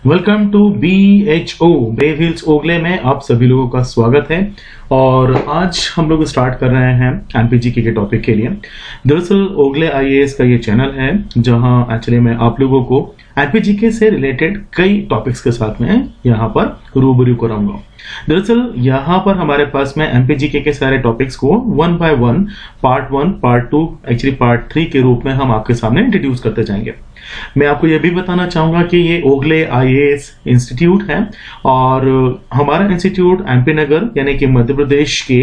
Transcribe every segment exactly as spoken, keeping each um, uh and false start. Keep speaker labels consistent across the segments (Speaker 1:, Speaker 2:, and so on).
Speaker 1: Welcome to B H O brave hills ओगले में आप सभी लोगों का स्वागत है। और आज हम लोग स्टार्ट कर रहे हैं एमपीजीके के टॉपिक के लिए। दरअसल ओगले आईएएस का ये चैनल है जहां एक्चुअली मैं आप लोगों को एमपीजीके से रिलेटेड कई टॉपिक्स के साथ में यहाँ पर रूबरू कराऊंगा। दरअसल यहाँ पर हमारे पास में एमपीजीके के सारे टॉपिक्स को one by one, part one, part two, actually part three के रूप में हम आपके सामने इंट्रोड्यूस करते जाएंगे। मैं आपको यह भी बताना चाहूंगा कि ये ओगले आईएएस इंस्टीट्यूट है और हमारा इंस्टीट्यूट एमपी नगर यानी कि मध्य प्रदेश के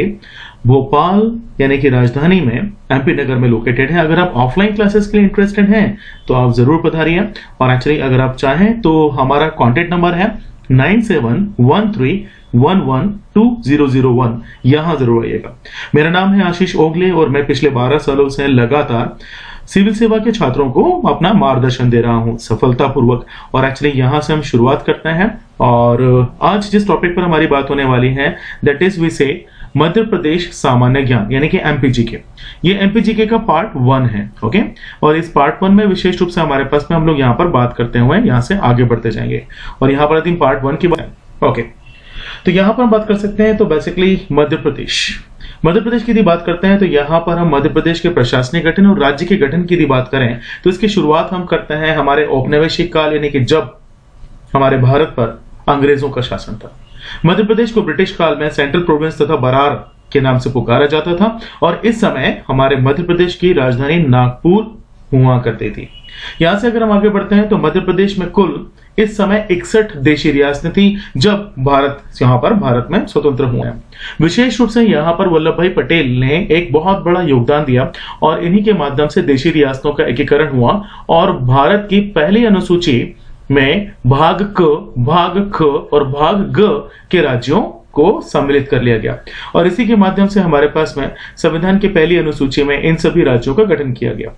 Speaker 1: भोपाल यानी कि राजधानी में एमपी नगर में लोकेटेड है। अगर आप ऑफलाइन क्लासेस के लिए इंटरेस्टेड हैं तो आप जरूर पधारिए। और एक्चुअली अगर आप चाहें तो हमारा कॉन्टेक्ट नंबर है nine seven one three one one two zero zero one, यहां जरूर आइएगा। मेरा नाम है आशीष ओगले और मैं पिछले बारह सालों से लगातार सिविल सेवा के छात्रों को अपना मार्गदर्शन दे रहा हूं सफलतापूर्वक। और एक्चुअली यहां से हम शुरुआत करते हैं और आज जिस टॉपिक पर हमारी बात होने वाली है दैट इज वी से मध्य प्रदेश सामान्य ज्ञान यानी कि एमपीजीके। ये एमपीजीके का पार्ट वन है, ओके। और इस पार्ट वन में विशेष रूप से हमारे पास में हम लोग यहाँ पर बात करते हुए यहाँ से आगे बढ़ते जाएंगे और यहाँ पर पार्ट वन की बात, ओके। तो यहाँ पर हम बात कर सकते हैं तो बेसिकली मध्य प्रदेश मध्य प्रदेश की यदि बात करते हैं तो यहाँ पर हम मध्य प्रदेश के प्रशासनिक गठन और राज्य के गठन की यदि बात करें तो इसकी शुरुआत हम करते हैं हमारे औपनिवेशिक काल यानी कि जब हमारे भारत पर अंग्रेजों का शासन था। मध्य प्रदेश को ब्रिटिश काल में सेंट्रल प्रोविंस तथा बरार के नाम से पुकारा जाता था और इस समय हमारे मध्य प्रदेश की राजधानी नागपुर हुआ करती थी। यहां से अगर हम आगे बढ़ते हैं तो मध्य प्रदेश में कुल इस समय इकसठ देशी रियासतें थी जब भारत यहाँ पर भारत में स्वतंत्र हुए हैं। विशेष रूप से यहाँ पर वल्लभ भाई पटेल ने एक बहुत बड़ा योगदान दिया और इन्हीं के माध्यम से देशी रियासतों का एकीकरण हुआ और भारत की पहली अनुसूची में भाग क, भाग ख और भाग ग के राज्यों को सम्मिलित कर लिया गया और इसी के माध्यम से हमारे पास में संविधान की पहली अनुसूची में इन सभी राज्यों का गठन किया गया।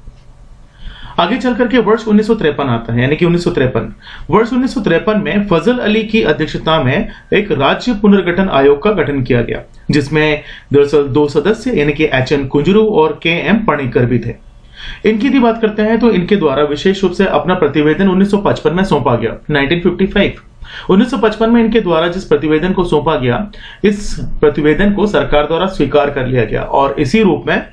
Speaker 1: आगे चल करके वर्ष उन्नीस सौ तिरपन आता है यानी कि उन्नीस सौ तिरपन वर्ष उन्नीस सौ तिरपन में फजल अली की अध्यक्षता में एक राज्य पुनर्गठन आयोग का गठन किया गया जिसमें दरअसल दो सदस्य यानी कि एच एन कुंजरू और के एम पणिकर भी थे। इनकी यदि बात करते हैं तो इनके द्वारा विशेष रूप से अपना प्रतिवेदन उन्नीस सौ पचपन में सौंपा गया। नाइनटीन फिफ्टी फाइव उन्नीस सौ पचपन में इनके द्वारा जिस प्रतिवेदन को सौंपा गया इस प्रतिवेदन को सरकार द्वारा स्वीकार कर लिया गया और इसी रूप में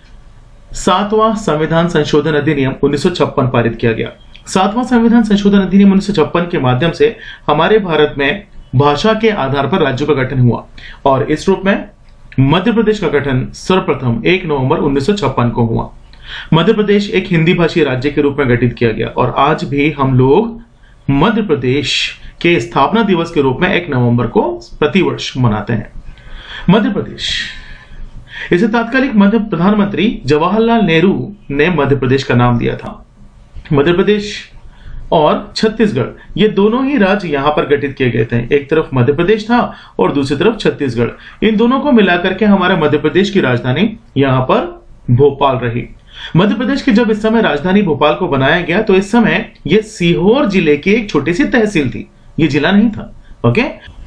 Speaker 1: सातवां संविधान संशोधन अधिनियम उन्नीस सौ छप्पन पारित किया गया। सातवां संविधान संशोधन अधिनियम उन्नीस सौ छप्पन के माध्यम से हमारे भारत में भाषा के आधार पर राज्यों का गठन हुआ और इस रूप में मध्य प्रदेश का गठन सर्वप्रथम एक नवंबर उन्नीस सौ छप्पन को हुआ। मध्य प्रदेश एक हिंदी भाषी राज्य के रूप में गठित किया गया और आज भी हम लोग मध्य प्रदेश के स्थापना दिवस के रूप में एक नवंबर को प्रतिवर्ष मनाते हैं। मध्य प्रदेश इसे तात्कालिक मध्य प्रधानमंत्री जवाहरलाल नेहरू ने मध्य प्रदेश का नाम दिया था। मध्य प्रदेश और छत्तीसगढ़ ये दोनों ही राज्य यहां पर गठित किए गए थे। एक तरफ मध्य प्रदेश था और दूसरी तरफ छत्तीसगढ़। इन दोनों को मिलाकर के हमारा मध्य प्रदेश की राजधानी यहां पर भोपाल रही। मध्य प्रदेश की जब इस समय राजधानी भोपाल को बनाया गया तो इस समय यह सीहोर जिले की एक छोटी सी तहसील थी, ये जिला नहीं था, ओके।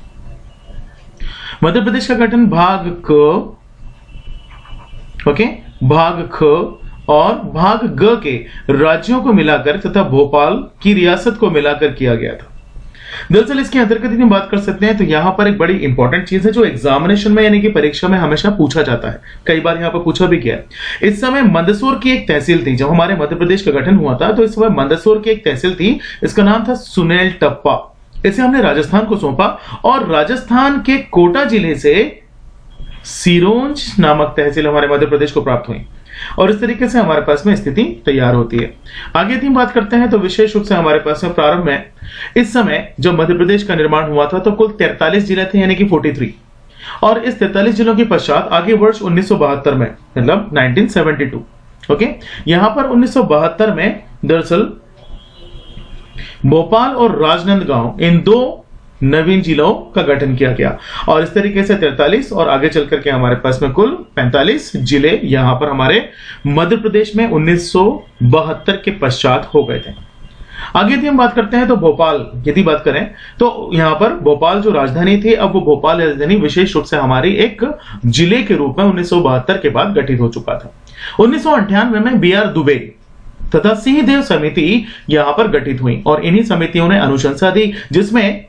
Speaker 1: मध्य प्रदेश का गठन भाग क ओके भाग ख और भाग ग के राज्यों को मिलाकर तथा भोपाल की रियासत को मिलाकर किया गया था। दरअसल इसके अंतर्गत यदि बात कर सकते हैं तो यहां पर एक बड़ी इंपॉर्टेंट चीज है जो एग्जामिनेशन में यानी कि परीक्षा में हमेशा पूछा जाता है, कई बार यहां पर पूछा भी गया है। इस समय मंदसौर की एक तहसील थी। जब हमारे मध्य प्रदेश का गठन हुआ था तो इस समय मंदसौर की एक तहसील थी, इसका नाम था सुनेल टप्पा। इसे हमने राजस्थान को सौंपा और राजस्थान के कोटा जिले से सिरोंज नामक तहसील हमारे मध्य प्रदेश को प्राप्त हुई और इस तरीके से हमारे पास में स्थिति तैयार होती है। आगे यदि हम बात करते हैं तो विशेष रूप से हमारे पास में प्रारंभ में इस समय जब मध्य प्रदेश का निर्माण हुआ था तो कुल तैंतालीस जिले थे यानी कि तैंतालीस और इस तैंतालीस जिलों के पश्चात आगे वर्ष उन्नीस सौ बहत्तर में मतलब नाइनटीन सेवेंटी टू, ओके, यहां पर उन्नीस सौ बहत्तर में दरअसल भोपाल और राजनांदगांव इन दो नवीन जिलों का गठन किया गया और इस तरीके से तैंतालीस और आगे चल करके हमारे पास में कुल पैंतालीस जिले यहां पर हमारे मध्य प्रदेश में उन्नीस सौ बहत्तर के पश्चात हो गए थे। आगे यदि हम बात करते हैं तो भोपाल यदि बात करें तो यहां पर भोपाल जो राजधानी थी अब वो भोपाल राजधानी विशेष रूप से हमारी एक जिले के रूप में उन्नीस सौ बहत्तर के बाद गठित हो चुका था। उन्नीस सौ अंठानवे में बी आर दुबे तथा सिंह देव समिति यहां पर गठित हुई और इन्हीं समितियों ने अनुशंसा दी, जिसमें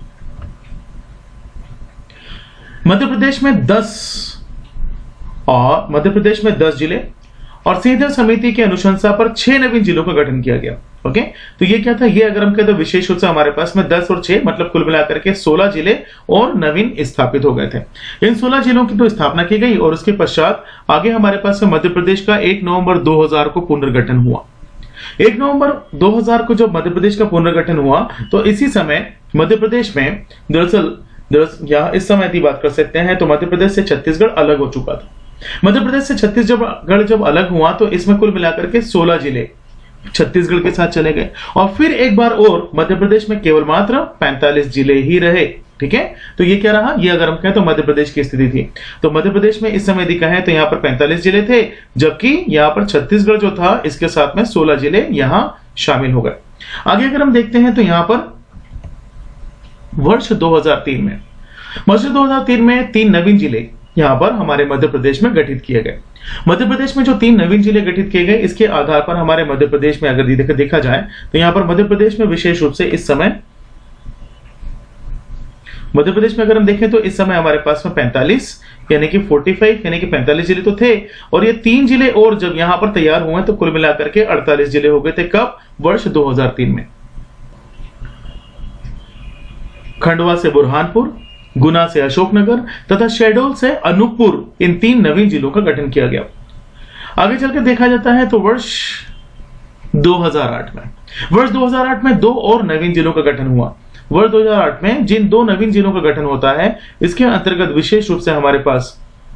Speaker 1: मध्य प्रदेश में दस और मध्य प्रदेश में दस जिले और सिंह देव समिति की अनुशंसा पर छह नवीन जिलों का गठन किया गया। ओके, तो ये क्या था, ये अगर हम कहें तो विशेष रूप से हमारे पास में दस और छह मतलब कुल मिलाकर के सोलह जिले और नवीन स्थापित हो गए थे। इन सोलह जिलों की तो स्थापना की गई और उसके पश्चात आगे हमारे पास में मध्य प्रदेश का एक नवंबर दो हज़ार को पुनर्गठन हुआ। एक नवंबर दो हज़ार को जब मध्य प्रदेश का पुनर्गठन हुआ तो इसी समय मध्य प्रदेश में दरअसल या इस समय की बात कर सकते हैं तो मध्य प्रदेश से छत्तीसगढ़ अलग हो चुका था। मध्य प्रदेश से छत्तीसगढ़ जब अलग हुआ तो इसमें कुल मिलाकर के सोलह जिले छत्तीसगढ़ के साथ चले गए और फिर एक बार और मध्य प्रदेश में केवल मात्र पैंतालीस जिले ही रहे। ठीक है, तो ये क्या रहा, ये अगर हम कहें तो मध्य प्रदेश की स्थिति थी। तो मध्य प्रदेश में इस समय दिखा है तो यहाँ पर पैंतालीस जिले थे, जबकि यहाँ पर छत्तीसगढ़ जो था इसके साथ में सोलह जिले यहाँ शामिल हो गए। आगे अगर हम देखते हैं तो यहाँ पर वर्ष दो हज़ार तीन में वर्ष दो हज़ार तीन में तीन नवीन जिले यहां पर हमारे मध्य प्रदेश में गठित किए गए। मध्य प्रदेश में जो तीन नवीन जिले गठित किए गए इसके आधार पर हमारे मध्य प्रदेश में अगर देखा जाए तो यहां पर मध्य प्रदेश में विशेष रूप से इस समय मध्य प्रदेश में अगर हम देखें तो इस समय हमारे पास में पैंतालीस यानी कि पैंतालीस यानी कि पैंतालीस जिले तो थे और ये तीन जिले और जब यहां पर तैयार हुए तो कुल मिलाकर के अड़तालीस जिले हो गए थे। कब, वर्ष दो हज़ार तीन में। खंडवा से बुरहानपुर, गुना से अशोकनगर तथा शहडोल से अनूपपुर, इन तीन नवीन जिलों का गठन किया गया। आगे चलकर देखा जाता है तो वर्ष दो हज़ार आठ में वर्ष दो हज़ार आठ में दो और नवीन जिलों का गठन हुआ। वर्ष दो हज़ार आठ में जिन दो नवीन जिलों का गठन होता है इसके अंतर्गत विशेष रूप से हमारे पास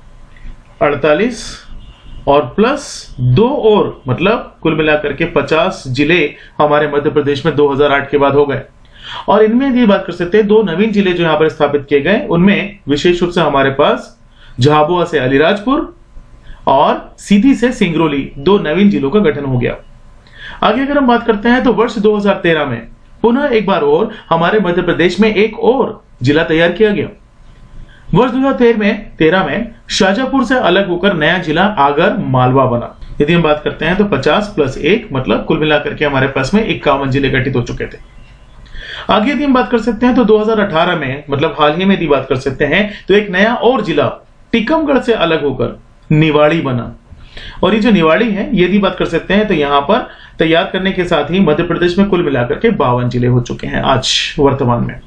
Speaker 1: अड़तालीस और प्लस दो और मतलब कुल मिलाकर के पचास जिले हमारे मध्य प्रदेश में दो हज़ार आठ के बाद हो गए। और इनमें भी बात कर सकते हैं दो नवीन जिले जो यहां पर स्थापित किए गए उनमें विशेष रूप से हमारे पास झाबुआ से अलीराजपुर और सीधी से सिंगरौली, दो नवीन जिलों का गठन हो गया। आगे अगर हम बात करते हैं तो वर्ष दो हज़ार तेरह में पुनः एक बार और हमारे मध्य प्रदेश में एक और जिला तैयार किया गया। वर्ष दो हज़ार तेरह में शाजापुर से अलग होकर नया जिला आगर मालवा बना। यदि हम बात करते हैं तो पचास प्लस एक मतलब कुल मिलाकर के हमारे पास में इक्यावन जिले गठित हो चुके थे। आगे यदि हम बात कर सकते हैं तो दो हज़ार अठारह में मतलब हाल ही में यदि बात कर सकते हैं तो एक नया और जिला टीकमगढ़ से अलग होकर निवाड़ी बना। और ये जो निवाड़ी है यदि बात कर सकते हैं तो यहां पर तैयार करने के साथ ही मध्य प्रदेश में कुल मिलाकर के बावन जिले हो चुके हैं आज वर्तमान में।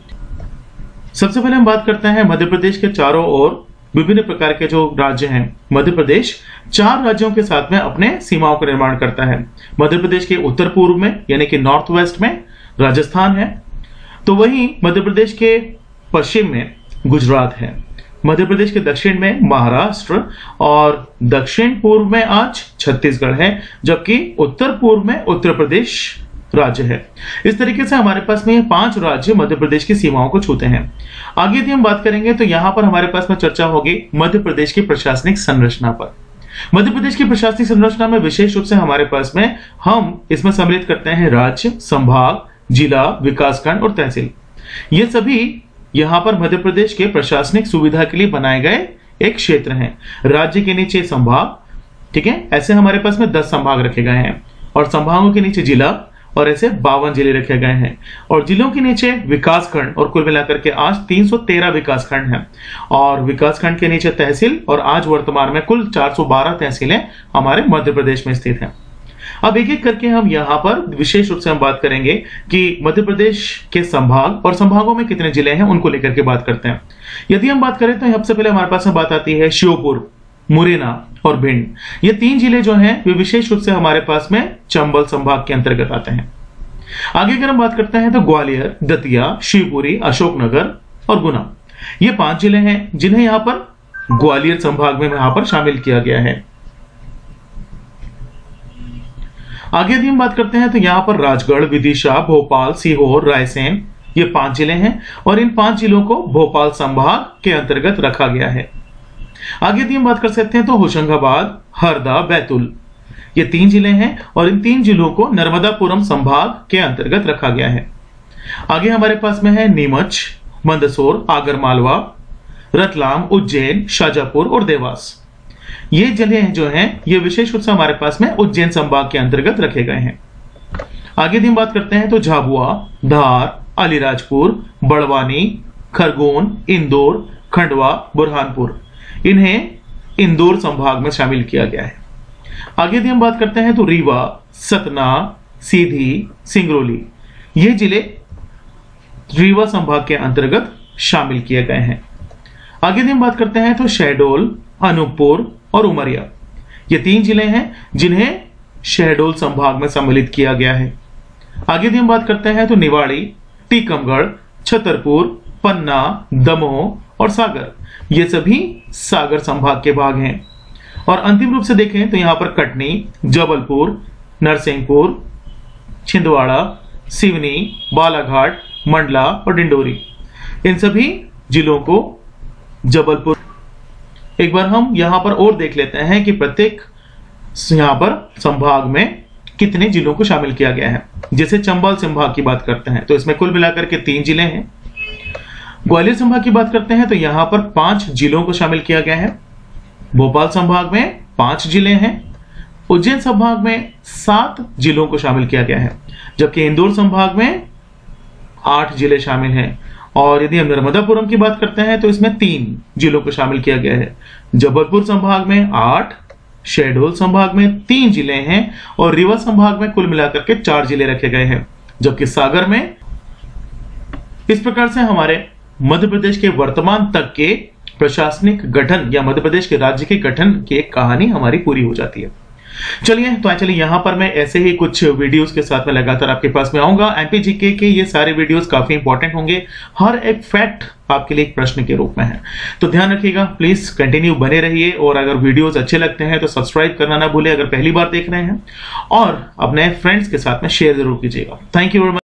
Speaker 1: सबसे पहले हम बात करते हैं मध्य प्रदेश के चारों ओर विभिन्न प्रकार के जो राज्य हैं। मध्य प्रदेश चार राज्यों के साथ में अपने सीमाओं का निर्माण करता है। मध्य प्रदेश के उत्तर पूर्व में यानी कि नॉर्थ वेस्ट में राजस्थान है, तो वहीं मध्य प्रदेश के पश्चिम में गुजरात है, मध्य प्रदेश के दक्षिण में महाराष्ट्र और दक्षिण पूर्व में आज छत्तीसगढ़ है, जबकि उत्तर पूर्व में उत्तर प्रदेश राज्य है। इस तरीके से हमारे पास में ये पांच राज्य मध्य प्रदेश की सीमाओं को छूते हैं। आगे यदि हम बात करेंगे तो यहां पर हमारे पास में चर्चा होगी मध्य प्रदेश की प्रशासनिक संरचना पर। मध्य प्रदेश की प्रशासनिक संरचना में विशेष रूप से हमारे पास में हम इसमें सम्मिलित करते हैं राज्य, संभाग, जिला, विकासखंड और तहसील। ये सभी यहां पर मध्य प्रदेश के प्रशासनिक सुविधा के लिए बनाए गए एक क्षेत्र हैं। राज्य के नीचे संभाग, ठीक है, ऐसे हमारे पास में दस संभाग रखे गए हैं और संभागों के नीचे जिला और ऐसे बावन जिले रखे गए हैं और जिलों के नीचे विकासखंड और कुल मिलाकर के आज तीन सौ तेरह विकासखंड हैं और विकासखंड के नीचे तहसील और आज वर्तमान में कुल चार सौ बारह तहसीलें हमारे मध्य प्रदेश में स्थित हैं। अब एक एक करके हम यहाँ पर विशेष रूप से हम बात करेंगे कि मध्य प्रदेश के संभाग और संभागों में कितने जिले हैं उनको लेकर के बात करते हैं। यदि हम बात करें तो सबसे पहले हमारे पास में बात आती है श्योपुर, मुरैना और भिंड। ये तीन जिले जो हैं वे विशेष रूप से हमारे पास में चंबल संभाग के अंतर्गत आते हैं। आगे अगर हम बात करते हैं तो ग्वालियर, दतिया, शिवपुरी, अशोकनगर और गुना, ये पांच जिले हैं जिन्हें यहाँ पर ग्वालियर संभाग में यहाँ पर शामिल किया गया है। आगे यदि हम बात करते हैं तो यहाँ पर राजगढ़, विदिशा, भोपाल, सीहोर, रायसेन, ये पांच जिले हैं और इन पांच जिलों को भोपाल संभाग के अंतर्गत रखा गया है। आगे यदि हम बात कर सकते हैं तो होशंगाबाद, हरदा, बैतूल, ये तीन जिले हैं और इन तीन जिलों को नर्मदापुरम संभाग के अंतर्गत रखा गया है। आगे हमारे पास में है नीमच, मंदसौर, आगरमालवा, रतलाम, उज्जैन, शाजापुर और देवास। ये जिले जो हैं ये विशेष रूप से हमारे पास में उज्जैन संभाग के अंतर्गत रखे गए हैं। आगे यदि हम बात करते हैं तो झाबुआ, धार, अलीराजपुर, बड़वानी, खरगोन, इंदौर, खंडवा, बुरहानपुर, इन्हें इंदौर संभाग में शामिल किया गया है। आगे यदि हम बात करते हैं तो रीवा, सतना, सीधी, सिंगरौली, ये जिले रीवा संभाग के अंतर्गत शामिल किए गए हैं। आगे यदि हम बात करते हैं तो शहडोल, अनूपपुर और उमरिया, ये तीन जिले हैं जिन्हें शहडोल संभाग में सम्मिलित किया गया है। आगे यदि हम बात करते हैं तो निवाड़ी, टीकमगढ़, छतरपुर, पन्ना, दमोह और सागर, ये सभी सागर संभाग के भाग हैं। और अंतिम रूप से देखें तो यहां पर कटनी, जबलपुर, नरसिंहपुर, छिंदवाड़ा, सिवनी, बालाघाट, मंडला और डिंडोरी, इन सभी जिलों को जबलपुर। एक बार हम यहां पर और देख लेते हैं कि प्रत्येक यहां पर संभाग में कितने जिलों को शामिल किया गया है। जैसे चंबल संभाग की बात करते हैं तो इसमें कुल मिलाकर के तीन जिले हैं। ग्वालियर संभाग की बात करते हैं तो यहां पर पांच जिलों को शामिल किया गया है। भोपाल संभाग में पांच जिले हैं। उज्जैन संभाग में सात जिलों को शामिल किया गया है, जबकि इंदौर संभाग में आठ जिले शामिल हैं। और यदि हम नर्मदापुरम की बात करते हैं तो इसमें तीन जिलों को शामिल किया गया है। जबलपुर संभाग में आठ, शहडोल संभाग में तीन जिले हैं और रीवा संभाग में कुल मिलाकर के चार जिले रखे गए हैं, जबकि सागर में। इस प्रकार से हमारे मध्य प्रदेश के वर्तमान तक के प्रशासनिक गठन या मध्य प्रदेश के राज्य के गठन की एक कहानी हमारी पूरी हो जाती है। चलिए तो चलिए यहां पर मैं ऐसे ही कुछ वीडियोस के साथ में लगातार आपके पास में आऊंगा। एमपीजीके के ये सारे वीडियोस काफी इंपॉर्टेंट होंगे, हर एक फैक्ट आपके लिए एक प्रश्न के रूप में है। तो ध्यान रखिएगा, प्लीज कंटिन्यू बने रहिए। और अगर वीडियोस अच्छे लगते हैं तो सब्सक्राइब करना ना भूलें अगर पहली बार देख रहे हैं, और अपने फ्रेंड्स के साथ में शेयर जरूर कीजिएगा। Thank you very much.